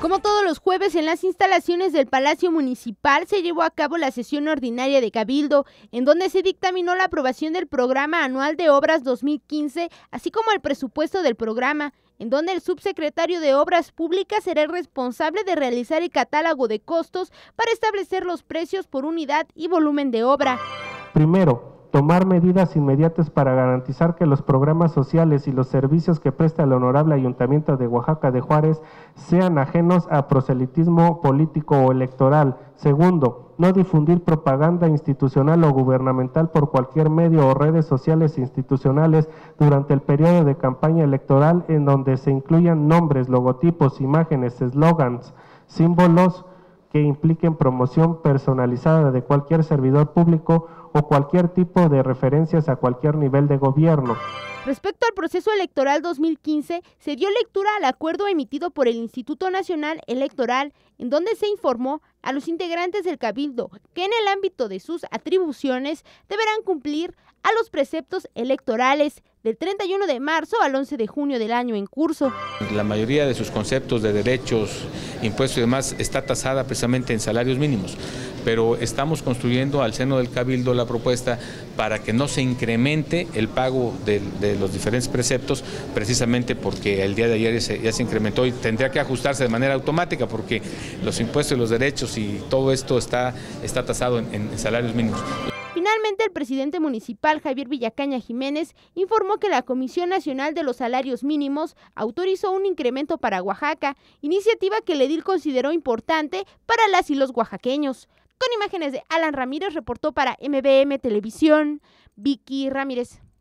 Como todos los jueves, en las instalaciones del Palacio Municipal se llevó a cabo la sesión ordinaria de Cabildo, en donde se dictaminó la aprobación del Programa Anual de Obras 2015, así como el presupuesto del programa, en donde el subsecretario de Obras Públicas será el responsable de realizar el catálogo de costos para establecer los precios por unidad y volumen de obra. Primero, tomar medidas inmediatas para garantizar que los programas sociales y los servicios que presta el Honorable Ayuntamiento de Oaxaca de Juárez sean ajenos a proselitismo político o electoral. Segundo, no difundir propaganda institucional o gubernamental por cualquier medio o redes sociales institucionales durante el periodo de campaña electoral en donde se incluyan nombres, logotipos, imágenes, eslogans, símbolos que impliquen promoción personalizada de cualquier servidor público o cualquier tipo de referencias a cualquier nivel de gobierno. Respecto al proceso electoral 2015, se dio lectura al acuerdo emitido por el Instituto Nacional Electoral, en donde se informó a los integrantes del Cabildo que en el ámbito de sus atribuciones deberán cumplir a los preceptos electorales del 31 de marzo al 11 de junio del año en curso. La mayoría de sus conceptos de derechos, impuestos y demás está tasada precisamente en salarios mínimos, pero estamos construyendo al seno del Cabildo la propuesta para que no se incremente el pago de los diferentes preceptos, precisamente porque el día de ayer ya se incrementó y tendría que ajustarse de manera automática porque los impuestos y los derechos y todo esto está tasado en salarios mínimos. Finalmente, el presidente municipal, Javier Villacaña Jiménez, informó que la Comisión Nacional de los Salarios Mínimos autorizó un incremento para Oaxaca, iniciativa que el edil consideró importante para las y los oaxaqueños. Con imágenes de Alan Ramírez, reportó para MBM Televisión, Vicky Ramírez.